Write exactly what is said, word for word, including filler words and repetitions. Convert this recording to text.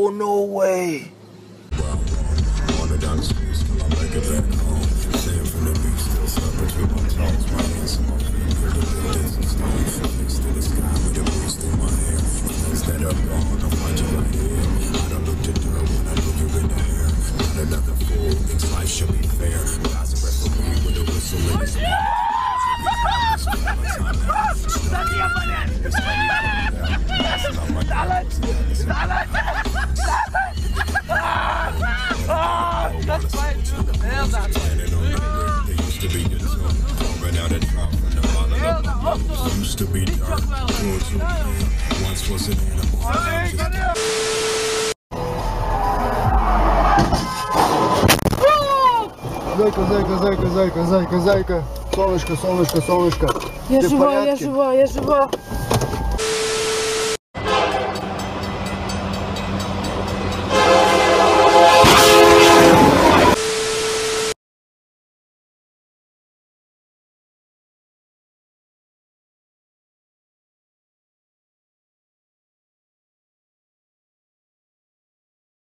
Oh, no way. Used to be dark, once was an animal. Зайка, зайка, зайка, зайка, зайка, зайка. Солнышко, солнышко, солнышко. Я Ты в жива, я порядке? жива, я жива.